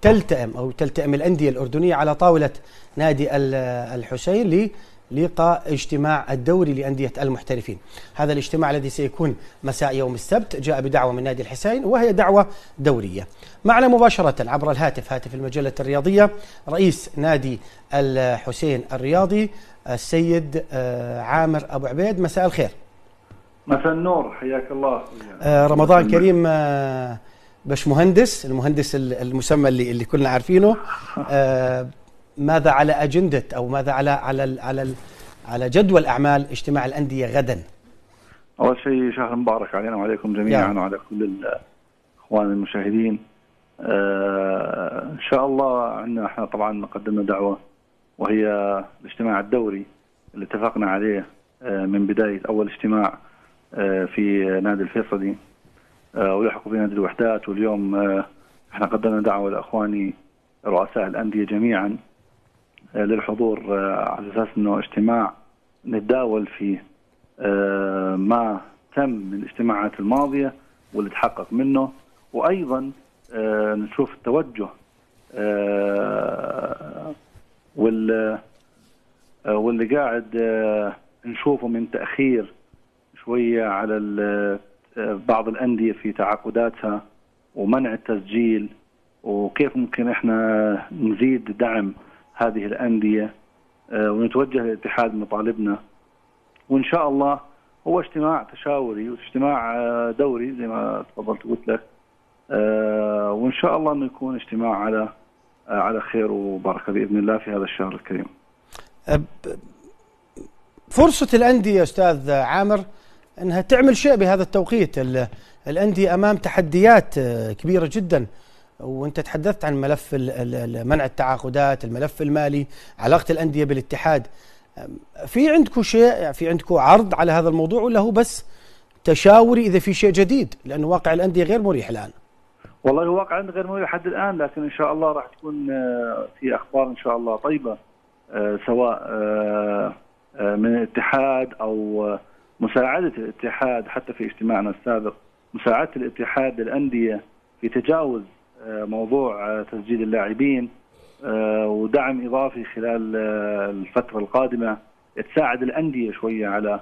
تلتئم الأندية الأردنية على طاولة نادي الحسين لإلقاء اجتماع الدوري لأندية المحترفين. هذا الاجتماع الذي سيكون مساء يوم السبت جاء بدعوة من نادي الحسين، وهي دعوة دورية. معنا مباشرة عبر الهاتف، هاتف المجلة الرياضية، رئيس نادي الحسين الرياضي السيد عامر أبو عبيد. مساء الخير. مساء النور، حياك الله. رمضان كريم باشمهندس، المهندس المسمى اللي كلنا عارفينه. ماذا على أجندة أو ماذا على جدول أعمال اجتماع الأندية غدا؟ أول شيء شهر مبارك علينا وعليكم جميعا وعلى كل الإخوان المشاهدين. إن شاء الله عندنا احنا طبعا قدمنا دعوة، وهي الاجتماع الدوري اللي اتفقنا عليه من بداية أول اجتماع في نادي الفيصلي ويلحقوا في نادي الوحدات. واليوم احنا قدمنا دعوة لأخواني رؤساء الأندية جميعا للحضور على أساس أنه اجتماع نتداول فيه ما تم من الاجتماعات الماضية واللي تحقق منه، وأيضا نشوف التوجه واللي قاعد نشوفه من تأخير شوية على بعض الأندية في تعاقداتها ومنع التسجيل، وكيف ممكن احنا نزيد دعم هذه الأندية ونتوجه للاتحاد مطالبنا. وإن شاء الله هو اجتماع تشاوري واجتماع دوري زي ما تفضلت قلت لك، وإن شاء الله أنه يكون اجتماع على خير وبركة بإذن الله في هذا الشهر الكريم. فرصة الأندية أستاذ عامر أنها تعمل شيء بهذا التوقيت. الأندية أمام تحديات كبيرة جدا، وأنت تحدثت عن ملف منع التعاقدات، الملف المالي، علاقة الأندية بالاتحاد. في عندكم شيء، في عندكم عرض على هذا الموضوع، ولا هو بس تشاوري إذا في شيء جديد؟ لأن واقع الأندية غير مريح الآن. والله الواقع عندنا غير مريح لحد الآن، لكن إن شاء الله راح تكون في أخبار إن شاء الله طيبة، سواء من الاتحاد أو مساعدة الاتحاد. حتى في اجتماعنا السابق مساعدة الاتحاد للأندية في تجاوز موضوع تسجيل اللاعبين، ودعم إضافي خلال الفترة القادمة تساعد الأندية شوية على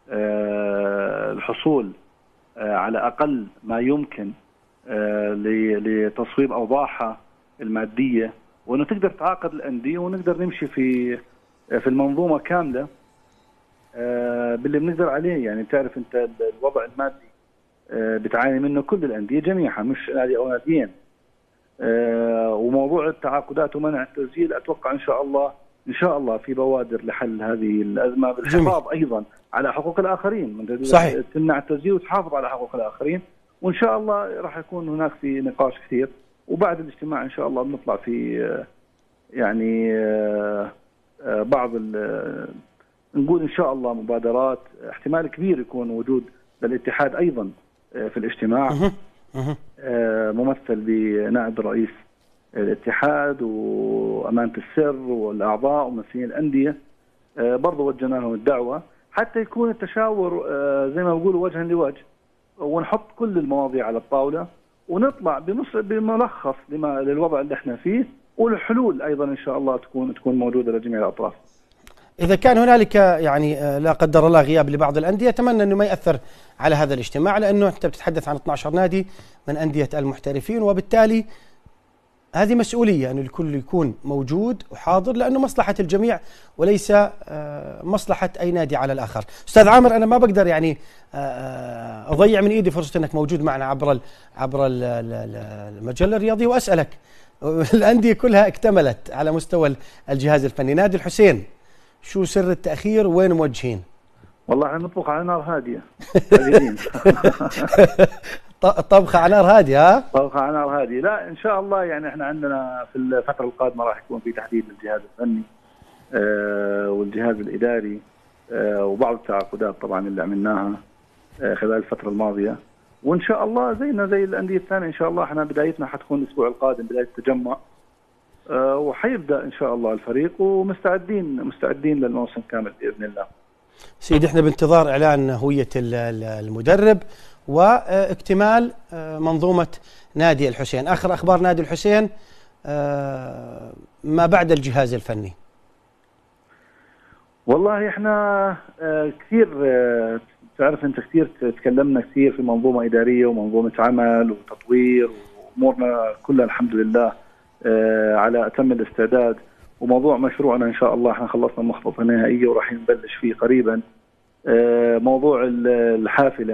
الحصول على أقل ما يمكن لتصويب أوضاعها المادية، وأنه تقدر تعاقد الأندية ونقدر نمشي في المنظومة كاملة باللي بنقدر عليه. يعني تعرف أنت الوضع المادي بتعاني منه كل الأندية جميعها، مش نادي أو ناديين. وموضوع التعاقدات ومنع التسجيل أتوقع إن شاء الله في بوادر لحل هذه الأزمة، بالحفاظ أيضا على حقوق الآخرين. صحيح. تمنع التسجيل وتحافظ على حقوق الآخرين، وإن شاء الله راح يكون هناك في نقاش كثير. وبعد الاجتماع إن شاء الله بنطلع في يعني بعض نقول إن شاء الله مبادرات. احتمال كبير يكون وجود للاتحاد أيضا في الاجتماع، ممثل بنائب رئيس الاتحاد وأمانة السر والأعضاء وممثلين الأندية. برضو وجهنا لهم الدعوة حتى يكون التشاور زي ما بيقولوا وجها لوجه، ونحط كل المواضيع على الطاولة ونطلع بملخص للوضع اللي احنا فيه، والحلول أيضا إن شاء الله تكون موجودة لجميع الأطراف. إذا كان هنالك يعني لا قدر الله غياب لبعض الأندية، أتمنى أنه ما يأثر على هذا الاجتماع، لأنه أنت بتتحدث عن 12 نادي من أندية المحترفين، وبالتالي هذه مسؤولية أن الكل يكون موجود وحاضر، لأنه مصلحة الجميع وليس مصلحة أي نادي على الآخر. أستاذ عامر، أنا ما بقدر يعني أضيع من إيدي فرصة أنك موجود معنا عبر المجلة الرياضية وأسألك. الأندية كلها اكتملت على مستوى الجهاز الفني. نادي الحسين شو سر التأخير وين موجهين؟ والله احنا نطبخ على نار هادية. طبخة على نار هادية. طبخة على نار هادية. لا إن شاء الله يعني احنا عندنا في الفترة القادمة راح يكون في تحديد للجهاز الفني والجهاز الإداري وبعض التعاقدات طبعا اللي عملناها خلال الفترة الماضية، وإن شاء الله زينا زي الأندية الثانية إن شاء الله احنا بدايتنا حتكون الأسبوع القادم بداية التجمع، وحيبدأ إن شاء الله الفريق ومستعدين للموسم كامل بإذن الله. سيدي احنا بانتظار إعلان هوية المدرب واكتمال منظومة نادي الحسين. آخر أخبار نادي الحسين ما بعد الجهاز الفني؟ والله احنا كثير، تعرف انت، كثير تكلمنا كثير في منظومه اداريه ومنظومه عمل وتطوير، وامورنا كلها الحمد لله على اتم الاستعداد. وموضوع مشروعنا ان شاء الله احنا خلصنا المخطط النهائيه وراح نبلش فيه قريبا. موضوع الحافله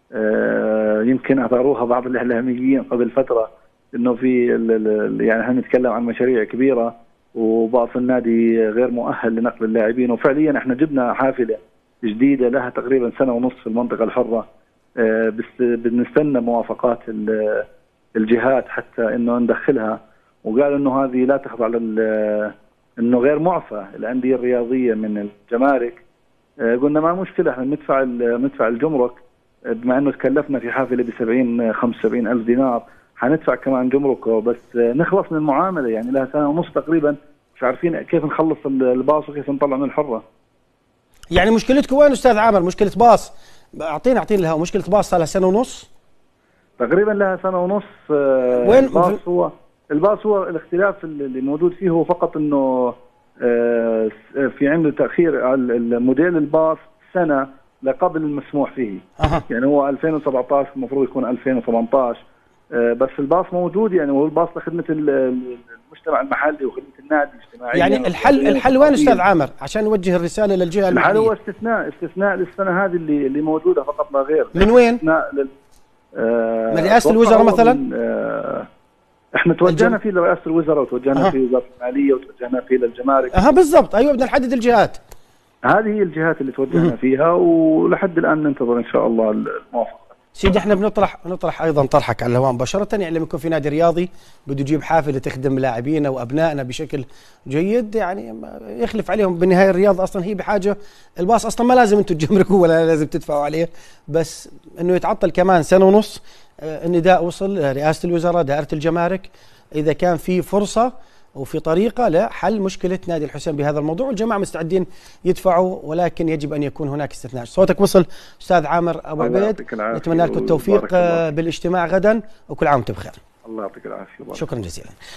يمكن اثاروها بعض الاعلاميين قبل فتره، انه في يعني احنا نتكلم عن مشاريع كبيره وباص النادي غير مؤهل لنقل اللاعبين، وفعليا احنا جبنا حافله جديده لها تقريبا سنه ونص في المنطقه الحره، بس بنستنى موافقات الجهات حتى انه ندخلها. وقال انه هذه لا تخضع انه غير معفى الانديه الرياضيه من الجمارك. قلنا ما مشكله، احنا ندفع الجمرك، بما انه تكلفنا في حافله ب 75 الف دينار، حندفع كمان جمرك، بس نخلص من المعامله. يعني لها سنه ونص تقريبا مش عارفين كيف نخلص الباص وكيف نطلع من الحرة. يعني مشكلتكم وين استاذ عامر؟ مشكله باص؟ اعطينا لها مشكله باص صار لها سنه ونص تقريبا، لها سنه ونص. وين الباص هو الاختلاف اللي موجود فيه هو فقط انه في عنده تاخير الموديل الباص سنه لقبل المسموح فيه. يعني هو 2017 المفروض يكون 2018، بس الباص موجود. يعني هو الباص لخدمه المجتمع المحلي وخدمه النادي الاجتماعي. يعني الحل وين استاذ عامر عشان نوجه الرساله للجهه المحليه؟ الحل هو استثناء للسنه هذه اللي موجوده فقط لا غير. من وين؟ من رئاسه الوزراء مثلا؟ احنا توجهنا فيه لرئاسه الوزراء، وتوجهنا فيه لوزاره الماليه، وتوجهنا فيه للجمارك. بالضبط، ايوه، بدنا نحدد الجهات. هذه هي الجهات اللي توجهنا فيها، ولحد الان ننتظر ان شاء الله الموافقه. سيدي، احنا بنطرح ايضا طرحك على الهواء مباشره. يعني لما يكون في نادي رياضي بده يجيب حافله تخدم لاعبينا وابنائنا بشكل جيد، يعني يخلف عليهم. بالنهايه الرياضه اصلا هي بحاجه، الباص اصلا ما لازم انتم تجمركوا ولا لازم تدفعوا عليه، بس انه يتعطل كمان سنه ونص. النداء وصل لرئاسه الوزراء، دائره الجمارك، اذا كان في فرصه وفي طريقه لحل مشكله نادي الحسين بهذا الموضوع، والجماعه مستعدين يدفعوا، ولكن يجب ان يكون هناك استثناء. صوتك وصل استاذ عامر ابو عبيد، نتمنى لكم التوفيق بالاجتماع غدا، وكل عام وانتم بخير. الله يعطيك العافيه. شكرا جزيلا.